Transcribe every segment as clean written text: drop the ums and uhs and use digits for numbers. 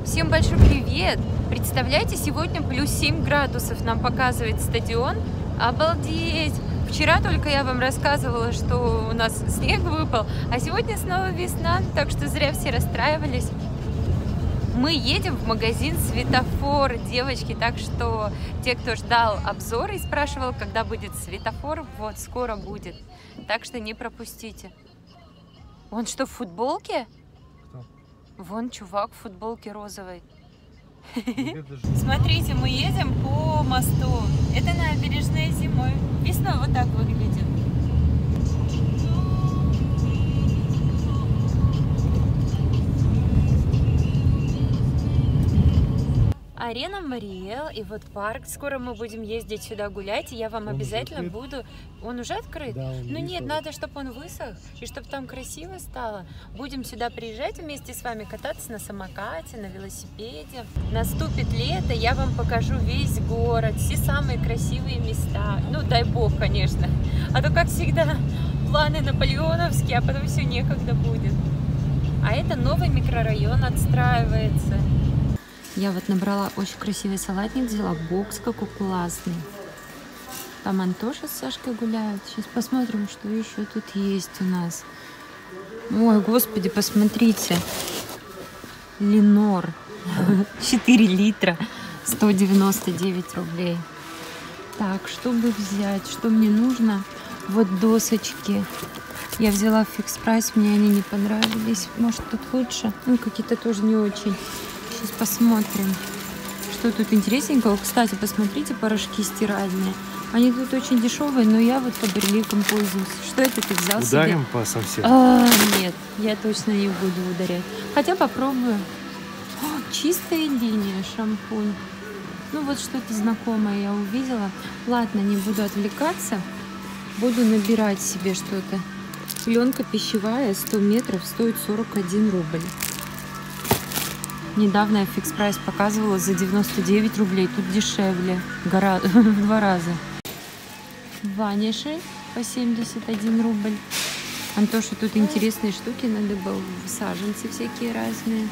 Всем большой привет! Представляете, сегодня плюс 7 градусов нам показывает стадион. Обалдеть! Вчера только я вам рассказывала, что у нас снег выпал, а сегодня снова весна, так что зря все расстраивались. Мы едем в магазин «Светофор», девочки, так что те, кто ждал обзор и спрашивал, когда будет светофор, вот скоро будет, так что не пропустите. Он что, в футболке? Вон чувак в футболке розовой. Смотрите, мы едем по мосту. Это набережная зимой. Весной вот так выглядит. Арена Мариэл и вот парк. Скоро мы будем ездить сюда гулять, и я вам обязательно буду... Он уже открыт? Да, ну нет, надо, чтобы он высох, и чтобы там красиво стало. Будем сюда приезжать вместе с вами, кататься на самокате, на велосипеде. Наступит лето, я вам покажу весь город, все самые красивые места. Ну, дай бог, конечно. А то, как всегда, планы наполеоновские, а потом все некогда будет. А это новый микрорайон отстраивается. Я вот набрала очень красивый салатник, взяла бокс какой классный. Там Антоша с Сашкой гуляют. Сейчас посмотрим, что еще тут есть у нас. Ой, господи, посмотрите. Ленор. 4 литра. 199 рублей. Так, чтобы взять, что мне нужно? Вот досочки. Я взяла в фикс прайс, мне они не понравились. Может, тут лучше? Ну, какие-то тоже не очень. Сейчас посмотрим, что тут интересненького. Кстати, посмотрите, порошки стиральные. Они тут очень дешевые, но я вот по берликам пользуюсь. Что это ты взял себе? Ударим по совсем? Нет, я точно не буду ударять. Хотя попробую. О, чистая линия, шампунь. Ну вот что-то знакомое я увидела. Ладно, не буду отвлекаться. Буду набирать себе что-то. Пленка пищевая 100 метров стоит 41 рубль. Недавно я в фикс прайс показывала за 99 рублей. Тут дешевле. В 2 раза. Ваниши по 71 рубль. Антоша, тут интересные штуки надо было. Саженцы всякие разные.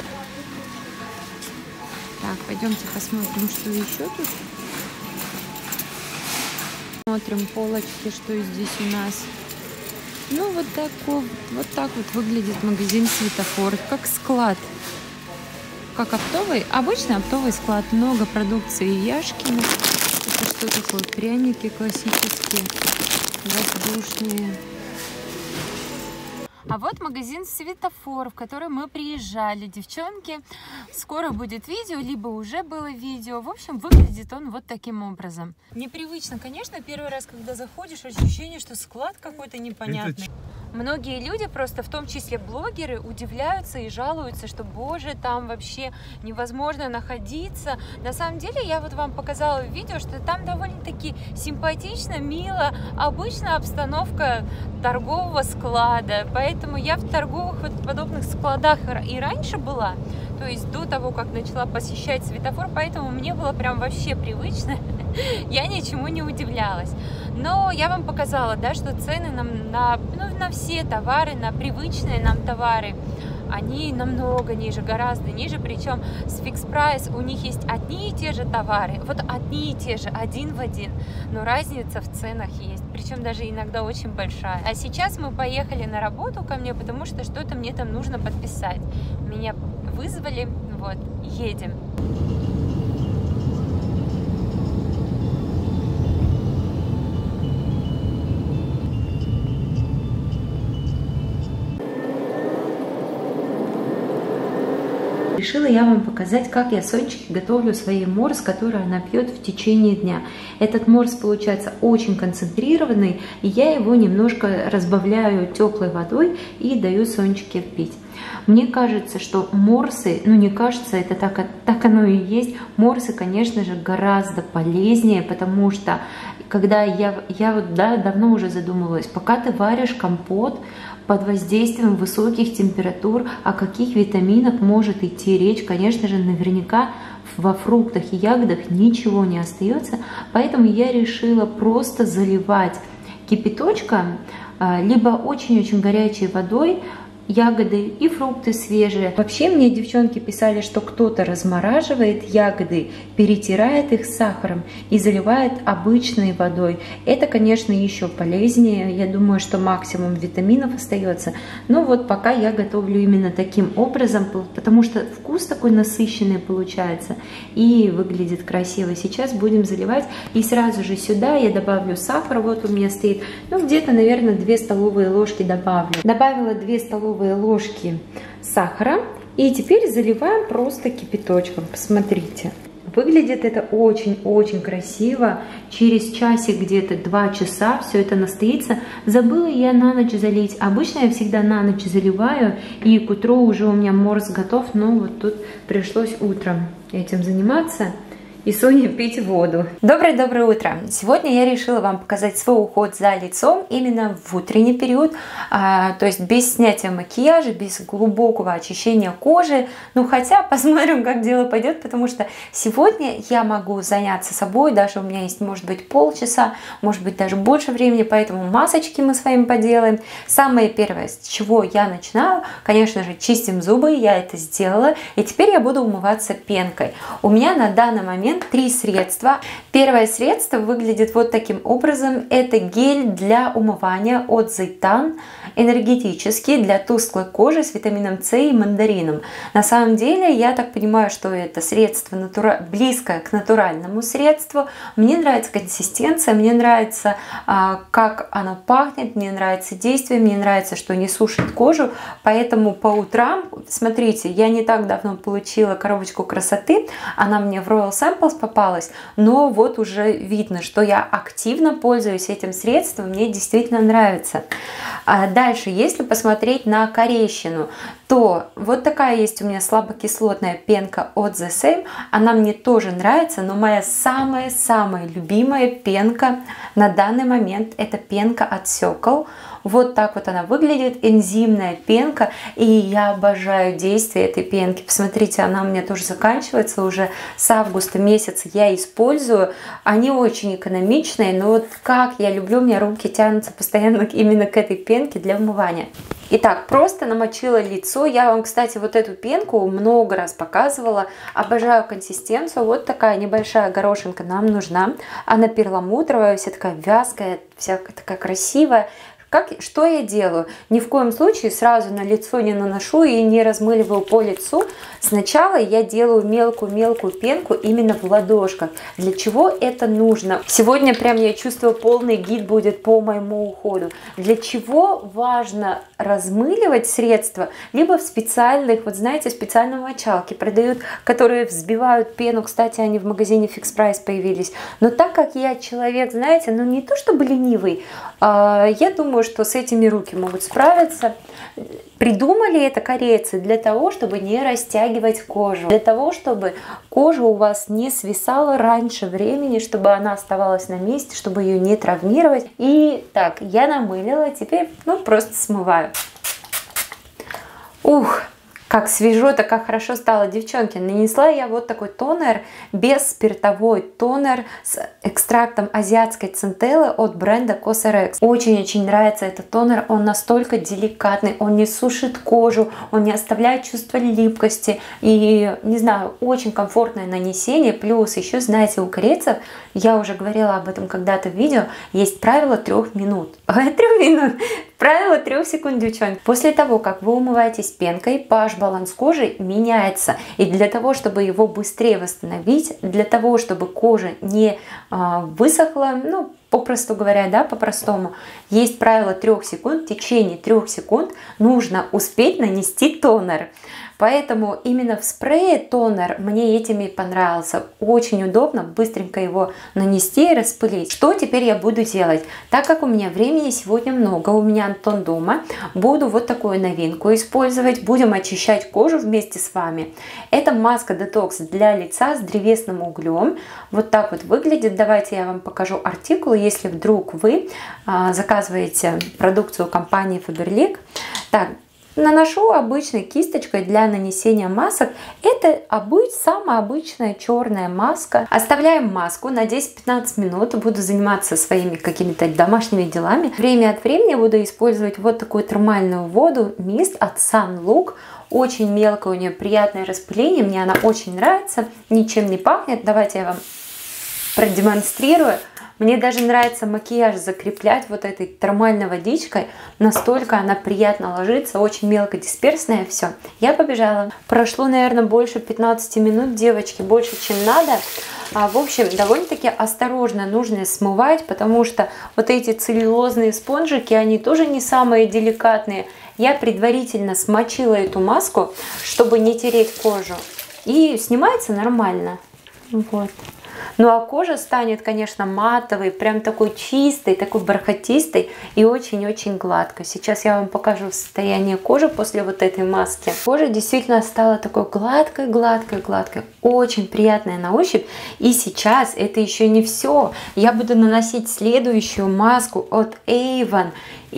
Так, пойдемте посмотрим, что еще тут. Смотрим полочки, что здесь у нас. Ну, вот так вот выглядит магазин «Светофор». Как склад. Как оптовый, обычный оптовый склад, много продукции Яшкина. Это что такое? Пряники классические, воздушные. А вот магазин «Светофор», в который мы приезжали, девчонки. Скоро будет видео, либо уже было видео. В общем, выглядит он вот таким образом. Непривычно, конечно, первый раз, когда заходишь, ощущение, что склад какой-то непонятный. Многие люди, просто в том числе блогеры, удивляются и жалуются, что, боже, там вообще невозможно находиться. На самом деле, я вот вам показала в видео, что там довольно-таки симпатично, мило, обычная обстановка торгового склада. Поэтому я в торговых вот подобных складах и раньше была, то есть до того, как начала посещать «Светофор», поэтому мне было прям вообще привычно, я ничему не удивлялась. Но я вам показала, да, что цены нам на все товары, на привычные нам товары, они намного ниже, гораздо ниже, причем с фикс прайс у них есть одни и те же товары, вот одни и те же, один в один, но разница в ценах есть, причем даже иногда очень большая. А сейчас мы поехали на работу ко мне, потому что что-то мне там нужно подписать. Меня вызвали, вот, едем. Решила я вам показать, как я Сонечке готовлю своей морс, который она пьет в течение дня. Этот морс получается очень концентрированный, и я его немножко разбавляю теплой водой и даю Сонечке пить. Мне кажется, что морсы, ну не кажется, это так оно и есть, морсы, конечно же, гораздо полезнее, потому что когда я вот, да, давно уже задумывалась, пока ты варишь компот, под воздействием высоких температур, о каких витаминах может идти речь, конечно же, наверняка во фруктах и ягодах ничего не остается, поэтому я решила просто заливать кипяточком, либо очень-очень горячей водой ягоды и фрукты свежие. Вообще мне девчонки писали, что кто-то размораживает ягоды, перетирает их с сахаром и заливает обычной водой. Это, конечно, еще полезнее. Я думаю, что максимум витаминов остается. Но вот пока я готовлю именно таким образом, потому что вкус такой насыщенный получается и выглядит красиво. Сейчас будем заливать, и сразу же сюда я добавлю сахар. Вот у меня стоит, ну где-то, наверное, 2 столовые ложки добавлю. Добавила 2 столовые ложки сахара, и теперь заливаем просто кипяточком. Посмотрите, выглядит это очень-очень красиво. Через часик, где-то 2 часа все это настоится. Забыла я на ночь залить. Обычно я всегда на ночь заливаю, и к утру уже у меня морс готов, но вот тут пришлось утром этим заниматься и Соне пить воду. Доброе утро! Сегодня я решила вам показать свой уход за лицом именно в утренний период, то есть без снятия макияжа, без глубокого очищения кожи. Ну хотя посмотрим, как дело пойдет, потому что сегодня я могу заняться собой, даже у меня есть, может быть, полчаса, может быть, даже больше времени, поэтому масочки мы с вами поделаем. Самое первое, с чего я начинаю, конечно же, чистим зубы, я это сделала, и теперь я буду умываться пенкой. У меня на данный момент 3 средства. Первое средство выглядит вот таким образом. Это гель для умывания от Zeytan, энергетический, для тусклой кожи, с витамином С и мандарином. На самом деле, я так понимаю, что это средство близкое к натуральному средству. Мне нравится консистенция, мне нравится, как оно пахнет, мне нравится действие, мне нравится, что не сушит кожу. Поэтому по утрам, смотрите, я не так давно получила коробочку красоты, она мне в Royal Samples попалась, но вот уже видно, что я активно пользуюсь этим средством, мне действительно нравится. Дальше, если посмотреть на корейщину, то вот такая есть у меня слабокислотная пенка от The Same, она мне тоже нравится, но моя самая-самая любимая пенка на данный момент это пенка от Circle. Вот так вот она выглядит, энзимная пенка, и я обожаю действие этой пенки. Посмотрите, она у меня тоже заканчивается уже с августа месяца, я использую. Они очень экономичные, но вот как я люблю, у меня руки тянутся постоянно именно к этой пенке для умывания. Итак, просто намочила лицо. Я вам, кстати, вот эту пенку много раз показывала. Обожаю консистенцию. Вот такая небольшая горошинка нам нужна. Она перламутровая, вся такая вязкая, вся такая красивая. Что я делаю? Ни в коем случае сразу на лицо не наношу и не размыливаю по лицу. Сначала я делаю мелкую-мелкую пенку именно в ладошках. Для чего это нужно? Сегодня прям я чувствую, полный гид будет по моему уходу. Для чего важно размыливать средства? Либо в специальных, вот знаете, специальные мочалки продают, которые взбивают пену. Кстати, они в магазине Fix Price появились. Но так как я человек, знаете, ну не то чтобы ленивый, я думаю, что с этими руки могут справиться. Придумали это корейцы для того, чтобы не растягивать кожу, для того, чтобы кожа у вас не свисала раньше времени, чтобы она оставалась на месте, чтобы ее не травмировать. И так, я намылила, теперь просто смываю. Ух! Как свежо, так как хорошо стало, девчонки. Нанесла я вот такой тонер, бесспиртовой тонер с экстрактом азиатской центеллы от бренда Cosrx. Очень-очень нравится этот тонер, он настолько деликатный, он не сушит кожу, он не оставляет чувство липкости. И, не знаю, очень комфортное нанесение. Плюс еще, знаете, у корейцев, я уже говорила об этом когда-то в видео, есть правило 3 минут. 3 минут! Правило 3 секунд, девчонки. После того, как вы умываетесь пенкой, ваш баланс кожи меняется. И для того, чтобы его быстрее восстановить, для того, чтобы кожа не высохла, попросту говоря, да, по-простому, есть правило 3 секунд. В течение 3 секунд нужно успеть нанести тонер. Поэтому именно в спрее тонер мне этим и понравился. Очень удобно быстренько его нанести и распылить. Что теперь я буду делать? Так как у меня времени сегодня много, у меня Антон дома, буду вот такую новинку использовать. Будем очищать кожу вместе с вами. Это маска детокс для лица с древесным углем. Вот так вот выглядит. Давайте я вам покажу артикул, если вдруг вы заказываете продукцию компании Faberlic. Так, Наношу обычной кисточкой для нанесения масок. Это самая обычная черная маска. Оставляем маску на 10-15 минут. Буду заниматься своими какими-то домашними делами. Время от времени буду использовать вот такую термальную воду мист от Sunlook. Очень мелкое у нее приятное распыление. Мне она очень нравится. Ничем не пахнет. Давайте я вам продемонстрирую. Мне даже нравится макияж закреплять вот этой термальной водичкой. Настолько она приятно ложится, очень мелкодисперсная. Все, я побежала. Прошло, наверное, больше 15 минут, девочки, больше, чем надо. В общем, довольно-таки осторожно нужно смывать, потому что вот эти целлюлозные спонжики, они тоже не самые деликатные. Я предварительно смочила эту маску, чтобы не тереть кожу. И снимается нормально. Вот. Ну а кожа станет, конечно, матовой, прям такой чистой, такой бархатистой и очень-очень гладкой. Сейчас я вам покажу состояние кожи после вот этой маски. Кожа действительно стала такой гладкой, гладкой, гладкой. Очень приятная на ощупь. И сейчас это еще не все. Я буду наносить следующую маску от Avon.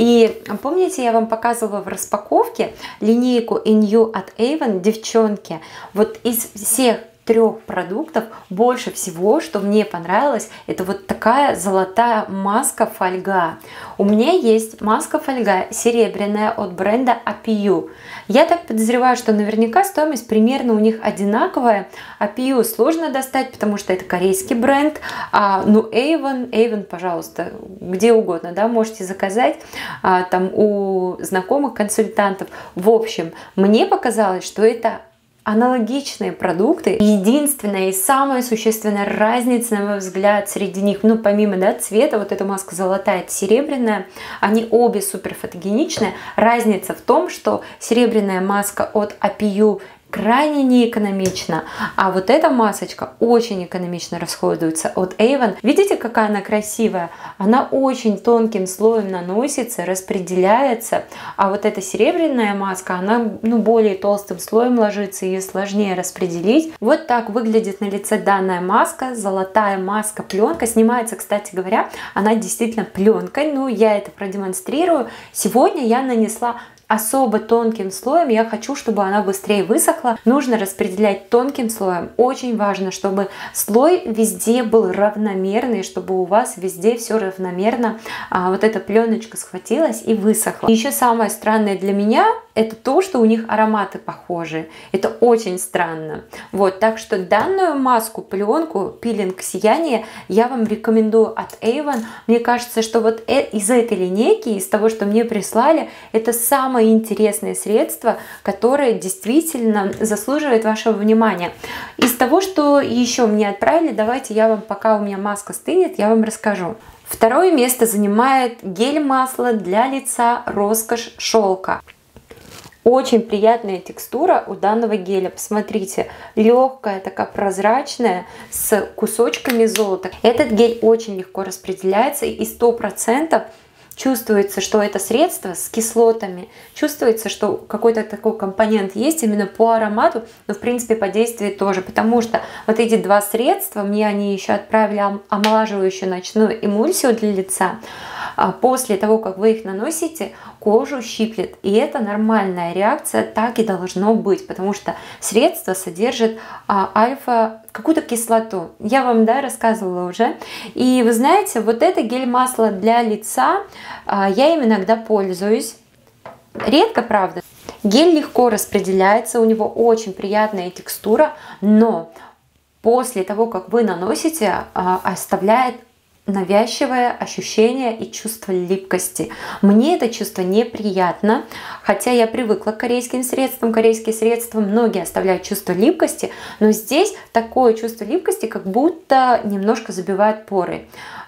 И помните, я вам показывала в распаковке линейку Inyu от Avon, девчонки. Вот из всех 3 продуктов больше всего, что мне понравилось, это вот такая золотая маска фольга. У меня есть маска фольга серебряная от бренда APU. Я так подозреваю, что наверняка стоимость примерно у них одинаковая. APU сложно достать, потому что это корейский бренд. Ну Avon, пожалуйста, где угодно, да, можете заказать там у знакомых консультантов. В общем, мне показалось, что это аналогичные продукты. Единственная и самая существенная разница, на мой взгляд, среди них, ну помимо цвета, вот эта маска золотая, это серебряная, они обе супер фотогеничные. Разница в том, что серебряная маска от APU крайне неэкономично, а вот эта масочка очень экономично расходуется от Avon. Видите, какая она красивая? Она очень тонким слоем наносится, распределяется, а вот эта серебряная маска, она более толстым слоем ложится, ее сложнее распределить. Вот так выглядит на лице данная маска, золотая маска, пленка. Снимается, кстати говоря, она действительно пленкой, я это продемонстрирую. Сегодня я нанесла особо тонким слоем. Я хочу, чтобы она быстрее высохла. Нужно распределять тонким слоем. Очень важно, чтобы слой везде был равномерный, чтобы у вас везде все равномерно вот эта пленочка схватилась и высохла. Еще самое странное для меня это то, что у них ароматы похожи. Это очень странно. Вот, так что данную маску, пленку, пилинг сияние я вам рекомендую от Avon. Мне кажется, что вот из этой линейки, из того, что мне прислали, это самое интересное средство, которое действительно заслуживает вашего внимания. Из того, что еще мне отправили, давайте я вам, пока у меня маска стынет, я вам расскажу. Второе место занимает гель-масло для лица Роскошь шелка. Очень приятная текстура у данного геля. Посмотрите, легкая, такая прозрачная, с кусочками золота. Этот гель очень легко распределяется и 100% чувствуется, что это средство с кислотами. Чувствуется, что какой-то такой компонент есть именно по аромату, но в принципе по действию тоже. Потому что вот эти 2 средства, мне они еще отправили омолаживающую ночную эмульсию для лица. После того, как вы их наносите, кожу щиплет. И это нормальная реакция, так и должно быть. Потому что средство содержит какую-то кислоту. Я вам рассказывала уже. И вы знаете, вот это гель-масло для лица, я им иногда пользуюсь. Редко, правда. Гель легко распределяется, у него очень приятная текстура, но после того, как вы наносите, оставляет навязчивое ощущение и чувство липкости. Мне это чувство неприятно, хотя я привыкла к корейским средствам. Корейские средства многие оставляют чувство липкости, но здесь такое чувство липкости, как будто немножко забивает поры.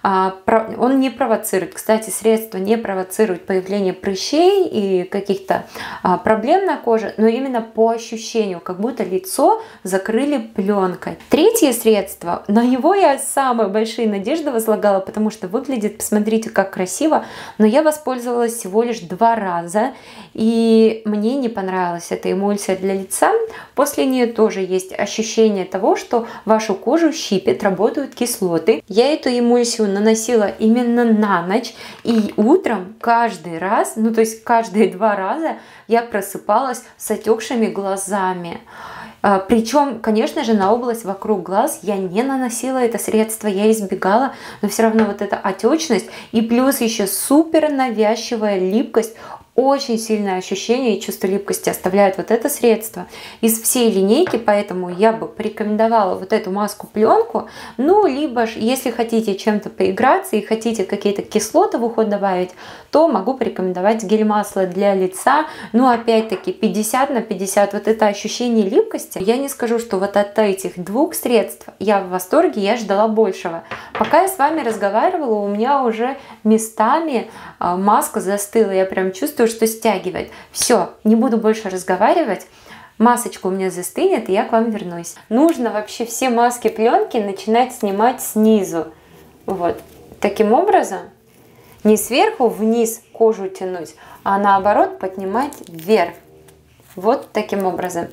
Он не провоцирует. Кстати, средство не провоцирует появление прыщей и каких-то проблем на коже, но именно по ощущению, как будто лицо закрыли пленкой. Третье средство, на него я самые большие надежды возлагала, сказала, потому что выглядит, посмотрите, как красиво, но я воспользовалась всего лишь 2 раза, и мне не понравилась эта эмульсия для лица. После нее тоже есть ощущение того, что вашу кожу щипет, работают кислоты. Я эту эмульсию наносила именно на ночь, и утром каждый раз, ну то есть каждые 2 раза я просыпалась с отекшими глазами. Причем, конечно же, на область вокруг глаз я не наносила это средство, я избегала, но все равно вот эта отечность и плюс еще супер навязчивая липкость, очень сильное ощущение и чувство липкости оставляет вот это средство из всей линейки, поэтому я бы порекомендовала вот эту маску-пленку. Ну, либо ж, если хотите чем-то поиграться и хотите какие-то кислоты в уход добавить, то могу порекомендовать гель-масло для лица. Ну, опять-таки, 50 на 50, вот это ощущение липкости. Я не скажу, что вот от этих 2 средств я в восторге, я ждала большего. Пока я с вами разговаривала, у меня уже местами маска застыла, я прям чувствую, что стягивает. Все, не буду больше разговаривать. Масочка у меня застынет, и я к вам вернусь. Нужно вообще все маски пленки начинать снимать снизу. Вот. Таким образом, не сверху вниз кожу тянуть, а наоборот поднимать вверх. Вот таким образом.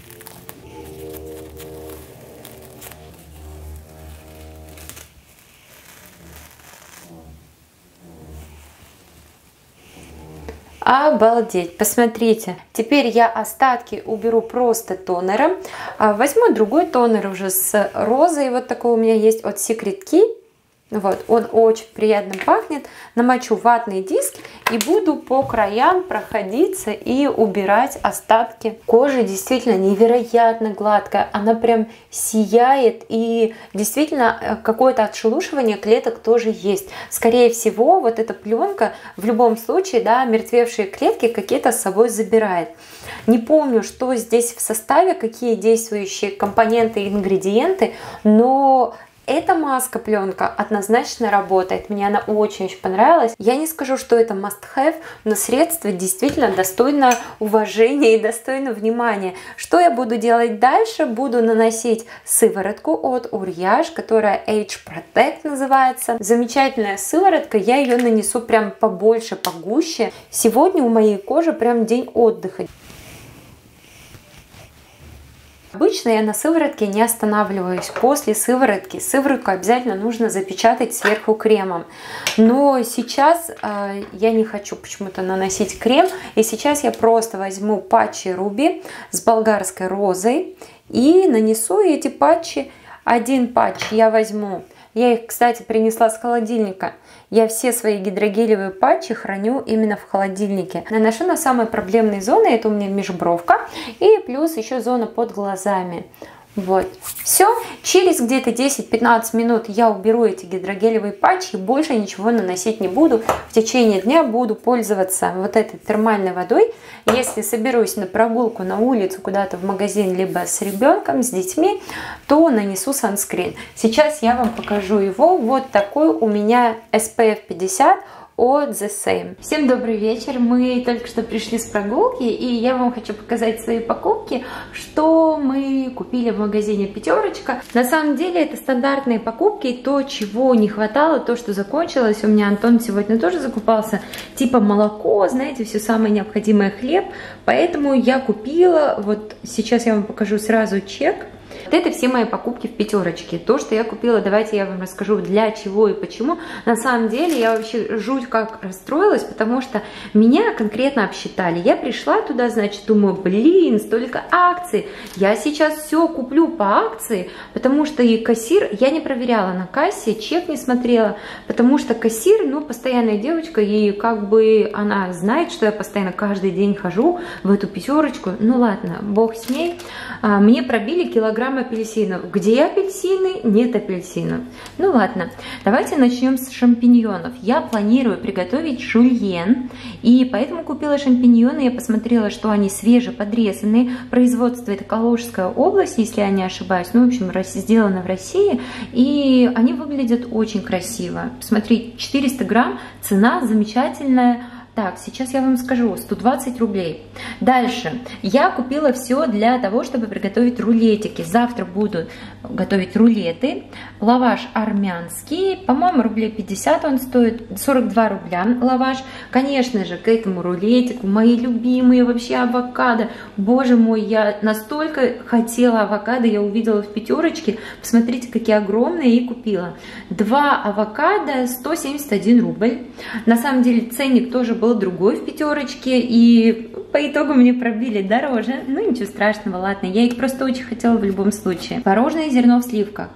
Обалдеть, посмотрите. Теперь я остатки уберу просто тонером. Возьму другой тонер уже с розой. Вот такой у меня есть от Secret Key. Вот, он очень приятно пахнет. Намочу ватный диск и буду по краям проходиться и убирать остатки. Кожа действительно невероятно гладкая, она прям сияет, и действительно какое-то отшелушивание клеток тоже есть. Скорее всего, вот эта пленка в любом случае, да, мертвевшие клетки какие-то с собой забирает. Не помню, что здесь в составе, какие действующие компоненты и ингредиенты, но эта маска-пленка однозначно работает. Мне она очень-очень понравилась. Я не скажу, что это must-have, но средство действительно достойно уважения и достойно внимания. Что я буду делать дальше? Буду наносить сыворотку от Uriage, которая Age Protect называется. Замечательная сыворотка. Я ее нанесу прям побольше, погуще. Сегодня у моей кожи прям день отдыха. Обычно я на сыворотке не останавливаюсь. После сыворотки сыворотку обязательно нужно запечатать сверху кремом. Но сейчас я не хочу почему-то наносить крем. И сейчас я просто возьму патчи Руби с болгарской розой и нанесу эти патчи. Один патч я возьму. Я их, кстати, принесла с холодильника. Я все свои гидрогелевые патчи храню именно в холодильнике. Наношу на самые проблемные зоны. Это у меня межбровка. И плюс еще зона под глазами. Вот. Все. Через где-то 10-15 минут я уберу эти гидрогелевые патчи. И больше ничего наносить не буду. В течение дня буду пользоваться вот этой термальной водой. Если соберусь на прогулку на улицу, куда-то в магазин, либо с ребенком, с детьми, то нанесу санскрин. Сейчас я вам покажу его. Вот такой у меня SPF 50 от The Same. Всем добрый вечер. Мы только что пришли с прогулки, и я вам хочу показать свои покупки, что мы купили в магазине Пятерочка. На самом деле это стандартные покупки, то, чего не хватало, то, что закончилось. У меня Антон сегодня тоже закупался, типа молоко, знаете, все самое необходимое, хлеб. Поэтому я купила, вот сейчас я вам покажу сразу чек. Вот это все мои покупки в Пятерочке. То, что я купила, давайте я вам расскажу, для чего и почему. На самом деле я вообще жуть как расстроилась, потому что меня конкретно обсчитали. Я пришла туда, значит, думаю, блин, столько акций. Я сейчас все куплю по акции, потому что и кассир, я не проверяла на кассе, чек не смотрела, потому что кассир, ну, постоянная девочка, и как бы она знает, что я постоянно каждый день хожу в эту Пятерочку. Ну ладно, бог с ней. Мне пробили килограмм апельсинов. Где апельсины? Нет апельсинов. Ну ладно, давайте начнем с шампиньонов. Я планирую приготовить жульен, и поэтому купила шампиньоны. Я посмотрела, что они свежеподрезанные. Производство это Калужская область, если я не ошибаюсь. Ну, в общем, сделано в России. И они выглядят очень красиво. Смотрите, 400 грамм, цена замечательная. Так, сейчас я вам скажу, 120 рублей. Дальше, я купила все для того, чтобы приготовить рулетики. Завтра буду готовить рулеты. Лаваш армянский, по-моему, рублей 50 он стоит, 42 рубля лаваш. Конечно же, к этому рулетику мои любимые вообще авокадо. Боже мой, я настолько хотела авокадо, я увидела в пятерочке. Посмотрите, какие огромные, и купила. 2 авокадо, 171 рубль. На самом деле ценник тоже был другой в пятерочке, и по итогу мне пробили дороже. Ну ничего страшного, ладно, я их просто очень хотела в любом случае. Творожное зерно в сливках.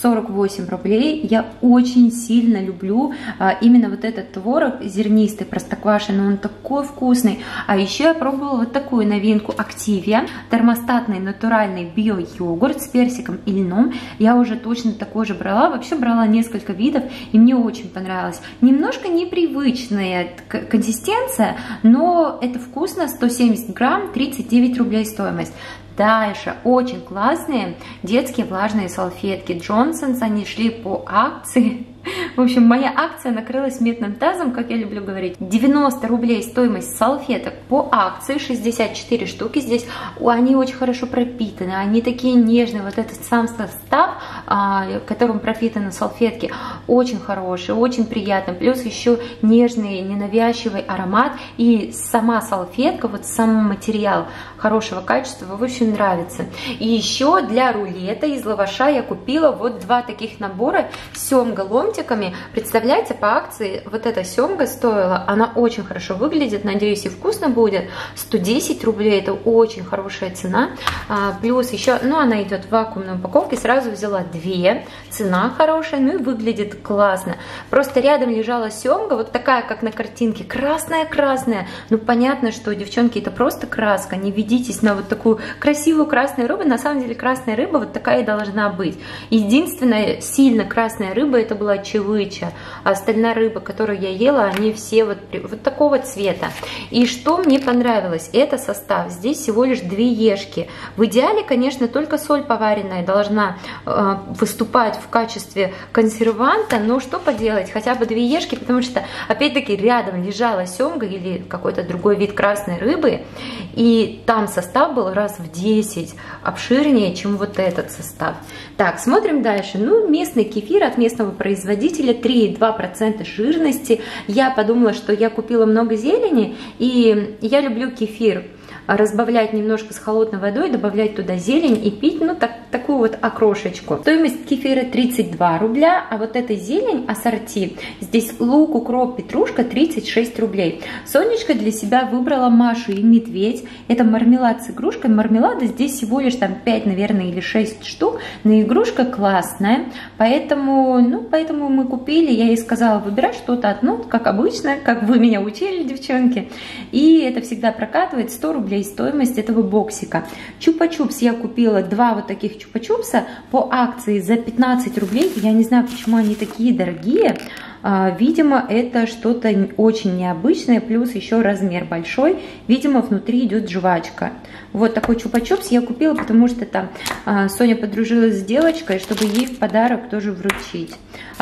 48 рублей. Я очень сильно люблю именно вот этот творог зернистый, простоквашино, он такой вкусный. А еще я пробовала вот такую новинку Activia, термостатный натуральный био-йогурт с персиком и льном. Я уже точно такой же брала, вообще брала несколько видов, и мне очень понравилось. Немножко непривычная консистенция, но это вкусно, 170 грамм, 39 рублей стоимость. Дальше, очень классные детские влажные салфетки Johnson's, они шли по акции. В общем, моя акция накрылась медным тазом, как я люблю говорить. 90 рублей стоимость салфеток по акции, 64 штуки здесь. Они очень хорошо пропитаны, они такие нежные. Вот этот сам состав, которым пропитаны салфетки, очень хороший, очень приятный. Плюс еще нежный, ненавязчивый аромат. И сама салфетка, вот сам материал хорошего качества, в общем, нравится. И еще для рулета из лаваша я купила вот 2 таких набора с семга-ломтиками. Представляете, по акции вот эта семга стоила, она очень хорошо выглядит, надеюсь, и вкусно будет. 110 рублей, это очень хорошая цена. Плюс еще, ну, она идет в вакуумной упаковке, сразу взяла 2, цена хорошая, ну и выглядит классно. Просто рядом лежала семга, вот такая, как на картинке, красная-красная. Ну, понятно, что, девчонки, это просто краска, не ведитесь на вот такую красивую красную рыбу. На самом деле красная рыба вот такая и должна быть. Единственная сильно красная рыба, это была чевыча, а остальная рыба, которую я ела, они все вот такого цвета. И что мне понравилось, это состав. Здесь всего лишь 2 ешки. В идеале, конечно, только соль поваренная должна выступать в качестве консерванта, но что поделать, хотя бы 2 ешки, потому что, опять-таки, рядом лежала семга или какой-то другой вид красной рыбы, и там состав был раз в 10 обширнее, чем вот этот состав. Так, смотрим дальше. Ну, местный кефир от местного производителя, 3,2% жирности. Я подумала, что я купила много зелени, и я люблю кефир разбавлять немножко с холодной водой, добавлять туда зелень и пить, ну, такую вот окрошечку. Стоимость кефира 32 рубля, а вот эта зелень ассорти, здесь лук, укроп, петрушка, 36 рублей. Сонечка для себя выбрала Машу и Медведь. Это мармелад с игрушкой. Мармелада здесь всего лишь там 5, наверное, или 6 штук, но игрушка классная, поэтому мы купили. Я ей сказала, выбирай что-то одно, как обычно, как вы меня учили, девчонки, и это всегда прокатывает. 100 рублей стоимость этого боксика. Чупа-чупс я купила 2 вот таких чупа-чупса по акции за 15 рублей. Я не знаю, почему они такие дорогие. Видимо, это что-то очень необычное, плюс еще размер большой. Видимо, внутри идет жвачка. Вот такой чупа-чупс я купила, потому что там Соня подружилась с девочкой, чтобы ей в подарок тоже вручить.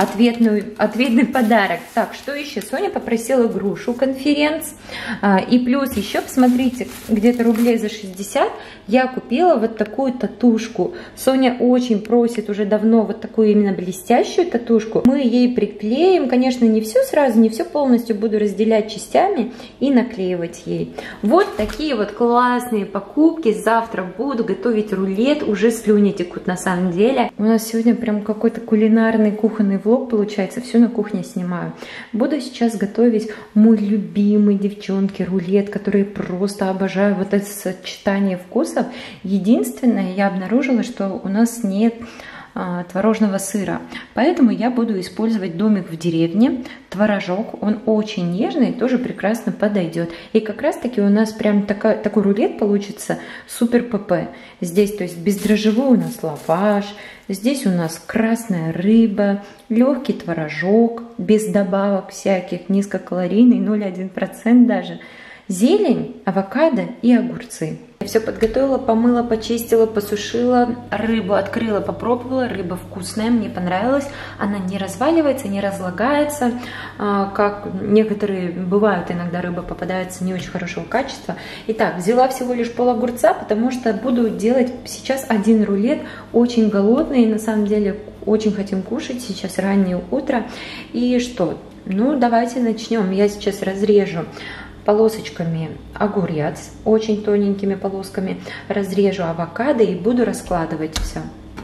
Ответный подарок. Так, что еще? Соня попросила грушу конференц. И плюс еще, посмотрите, где-то рублей за 60 я купила вот такую татушку. Соня очень просит уже давно вот такую именно блестящую татушку. Мы ей приклеим. Конечно, не все сразу, не все полностью, буду разделять частями и наклеивать ей. Вот такие вот классные покупки. Завтра буду готовить рулет. Уже слюни текут на самом деле. У нас сегодня прям какой-то кулинарный кухонный влог получается. Все на кухне снимаю. Буду сейчас готовить мой любимый, девчонки, рулет, который просто обожаю. Вот это сочетание вкусов. Единственное, я обнаружила, что у нас нет творожного сыра, поэтому я буду использовать домик в деревне, творожок, он очень нежный, тоже прекрасно подойдет. И как раз таки у нас прям такой рулет получится супер ПП. Здесь, то есть бездрожжевой у нас лаваш, здесь у нас красная рыба, легкий творожок, без добавок всяких, низкокалорийный, 0,1% даже, зелень, авокадо и огурцы. Все подготовила, помыла, почистила, посушила рыбу, открыла, попробовала. Рыба вкусная, мне понравилась. Она не разваливается, не разлагается, как некоторые бывают, иногда рыба попадается не очень хорошего качества. Итак, взяла всего лишь пол огурца, потому что буду делать сейчас один рулет. Очень голодный, на самом деле очень хотим кушать, сейчас раннее утро. И что? Ну, давайте начнем. Я сейчас разрежу полосочками огурец, очень тоненькими полосками, разрежу авокадо и буду раскладывать все.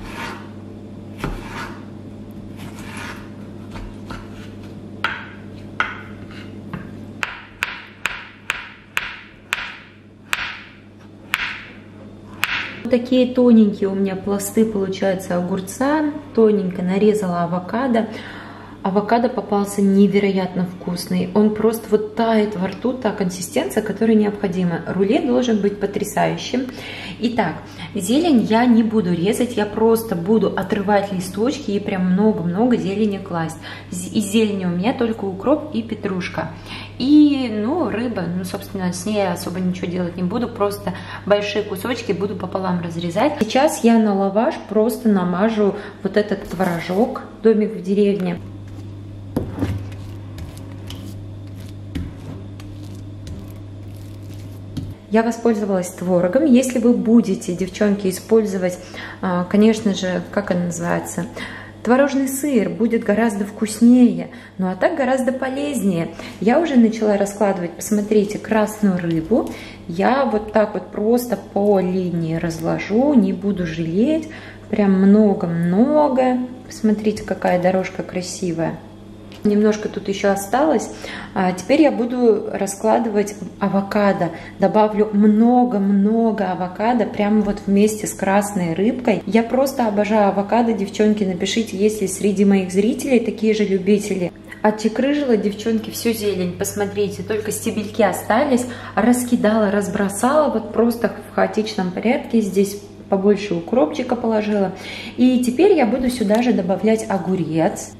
Такие тоненькие у меня пласты получаются огурца, тоненько нарезала авокадо. Авокадо попался невероятно вкусный. Он просто вот тает во рту, та консистенция, которая необходима. Рулет должен быть потрясающим. Итак, зелень я не буду резать, я просто буду отрывать листочки и прям много-много зелени класть. Из зелени у меня только укроп и петрушка. И, ну, рыба, ну, собственно, с ней я особо ничего делать не буду, просто большие кусочки буду пополам разрезать. Сейчас я на лаваш просто намажу вот этот творожок, домик в деревне. Я воспользовалась творогом. Если вы будете, девчонки, использовать, конечно же, как он называется, творожный сыр, будет гораздо вкуснее, ну а так гораздо полезнее. Я уже начала раскладывать, посмотрите, красную рыбу. Я вот так вот просто по линии разложу, не буду жалеть. Прям много-много. Посмотрите, какая дорожка красивая. Немножко тут еще осталось. Теперь я буду раскладывать авокадо. Добавлю много-много авокадо прямо вот вместе с красной рыбкой. Я просто обожаю авокадо, девчонки. Напишите, есть ли среди моих зрителей такие же любители. Отчекрыжила, девчонки, всю зелень. Посмотрите, только стебельки остались. Раскидала, разбросала вот просто в хаотичном порядке. Здесь побольше укропчика положила. И теперь я буду сюда же добавлять огурец.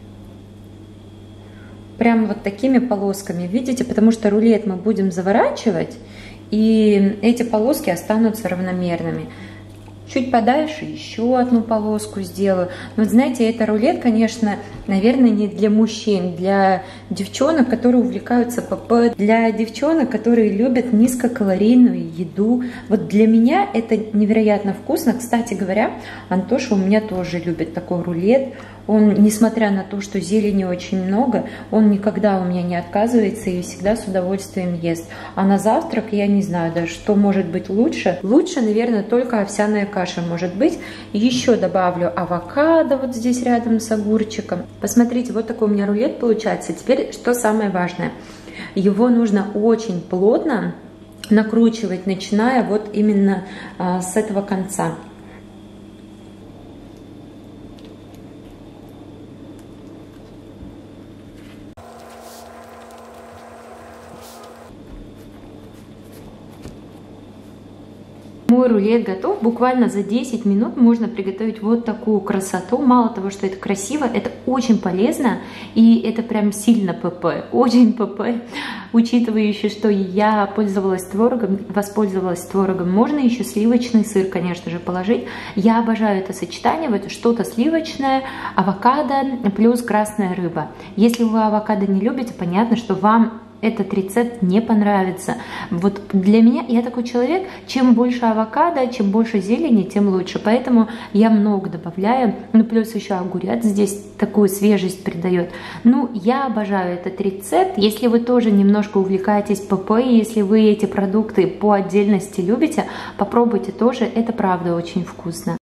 Прям вот такими полосками, видите, потому что рулет мы будем заворачивать, и эти полоски останутся равномерными. Чуть подальше еще одну полоску сделаю. Но вот знаете, это рулет, конечно, наверное, не для мужчин, для девчонок, которые увлекаются ПП, для девчонок, которые любят низкокалорийную еду. Вот для меня это невероятно вкусно. Кстати говоря, Антоша у меня тоже любит такой рулет. Он, несмотря на то, что зелени очень много, он никогда у меня не отказывается и всегда с удовольствием ест. А на завтрак я не знаю даже, что может быть лучше. Лучше, наверное, только овсяная каша может быть. Еще добавлю авокадо вот здесь рядом с огурчиком. Посмотрите, вот такой у меня рулет получается. Теперь, что самое важное, его нужно очень плотно накручивать, начиная вот именно с этого конца. Мой рулет готов. Буквально за 10 минут можно приготовить вот такую красоту. Мало того, что это красиво, это очень полезно. И это прям сильно ПП. Очень ПП. Учитывая еще, что я пользовалась творогом, воспользовалась творогом. Можно еще сливочный сыр, конечно же, положить. Я обожаю это сочетание. Вот что-то сливочное, авокадо плюс красная рыба. Если вы авокадо не любите, понятно, что вам этот рецепт не понравится. Вот для меня, я такой человек, чем больше авокадо, чем больше зелени, тем лучше. Поэтому я много добавляю. Ну, плюс еще огурец здесь такую свежесть придает. Ну, я обожаю этот рецепт. Если вы тоже немножко увлекаетесь ПП, если вы эти продукты по отдельности любите, попробуйте тоже. Это правда очень вкусно.